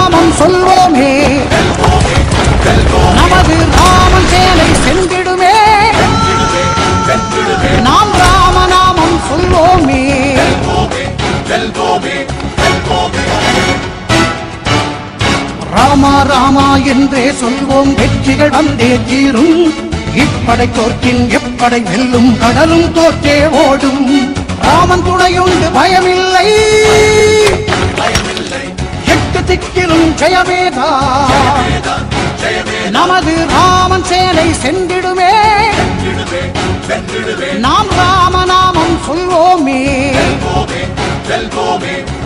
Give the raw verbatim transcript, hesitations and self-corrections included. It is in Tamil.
ராமநாமம் சொல்வோமே நமது ராமன் சேனை சென்றிடுமே நாம் ராமநாமம் சொல்வோமே ராமா ராமா என்றே சொல்வோம் வெற்றிகள் வந்தே தீரும் இப்படை தோற்றின் எப்படை வெல்லும் கடலும் தோற்றே ஓடும் ராமன் துணையுண்டு பயமில்லை எட்டு திக்கிலும் ஜெயமேதா நமது ராமன் சேனை சென்றிடுமே நாம் ராமநாமம் சொல்வோமே.